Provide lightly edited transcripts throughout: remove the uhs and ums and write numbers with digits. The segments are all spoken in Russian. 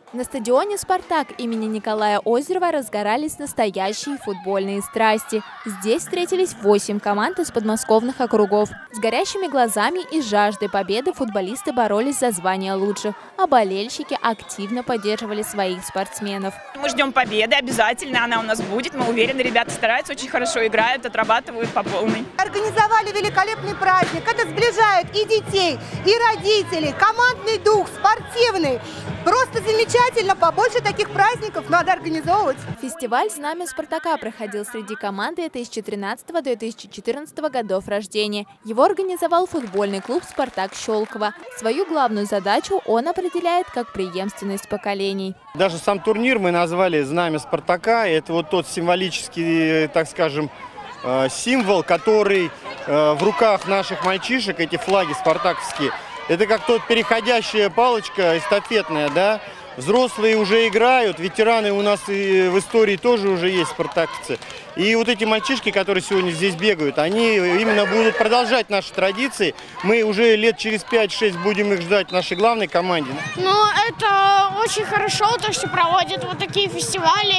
На стадионе «Спартак» имени Николая Озерова разгорались настоящие футбольные страсти. Здесь встретились 8 команд из подмосковных округов. С горящими глазами и жаждой победы футболисты боролись за звание лучших, а болельщики активно поддерживали своих спортсменов. Мы ждем победы, обязательно она у нас будет. Мы уверены, ребята стараются, очень хорошо играют, отрабатывают по полной. Организовали великолепный праздник. Это сближает и детей, и родителей, командный дух, спортивный. Просто замечательно, побольше таких праздников надо организовывать. Фестиваль «Знамя Спартака» проходил среди команды 2013-2014 годов рождения. Его организовал футбольный клуб «Спартак» Щелково. Свою главную задачу он определяет как преемственность поколений. Даже сам турнир мы назвали «Знамя Спартака». Это вот тот символический, так скажем, символ, который в руках наших мальчишек, эти флаги спартаковские, это как тот переходящая палочка эстафетная, да? Взрослые уже играют, ветераны у нас и в истории тоже уже есть спартаковцы. И вот эти мальчишки, которые сегодня здесь бегают, они именно будут продолжать наши традиции. Мы уже лет через 5-6 будем их ждать в нашей главной команде. Ну, это очень хорошо, то, что проводят вот такие фестивали.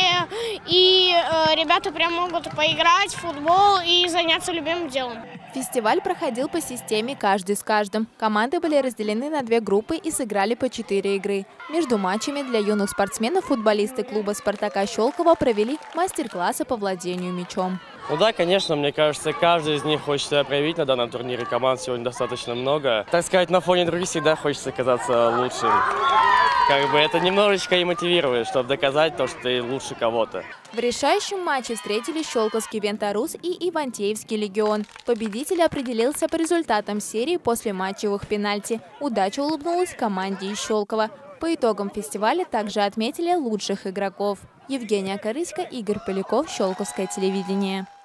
И ребята прям могут поиграть в футбол и заняться любимым делом. Фестиваль проходил по системе «Каждый с каждым». Команды были разделены на 2 группы и сыграли по 4 игры. Между матчами для юных спортсменов футболисты клуба «Спартака» Щелково провели мастер-классы по владению мячом. Ну да, конечно, мне кажется, каждый из них хочет себя проявить на данном турнире. Команд сегодня достаточно много. Так сказать, на фоне других всегда хочется казаться лучшим. Как бы это немножечко и мотивирует, чтобы доказать то, что ты лучше кого-то. В решающем матче встретились Щелковский «Вентарус» и Ивантеевский «Легион». Победитель определился по результатам серии после матчевых пенальти. Удача улыбнулась команде из Щелково. По итогам фестиваля также отметили лучших игроков. Евгения Корыська, Игорь Поляков, Щелковское телевидение.